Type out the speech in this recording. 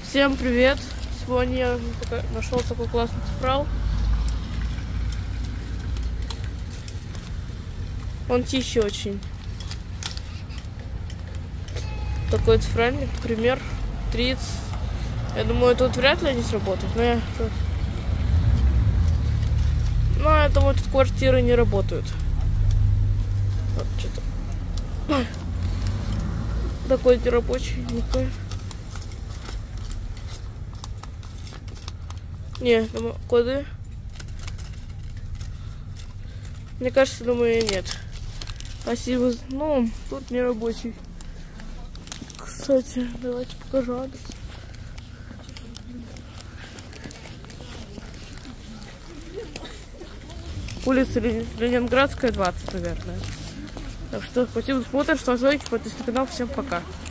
Всем привет! Сегодня я нашел такой классный цифрал. Он тихий очень. Такой цифральник, пример 30. Я думаю, тут вряд ли не сработает, но я думаю, тут квартиры не работают. Вот что-то. Такой нерабочий, никакой. Не, коды. Мне кажется, думаю, нет. Спасибо. Ну, тут не рабочий. Кстати, давайте покажу адрес. Улица Ленинградская, 20, наверное. Так что спасибо за просмотр, что лайки, подписывайтесь на канал. Всем пока.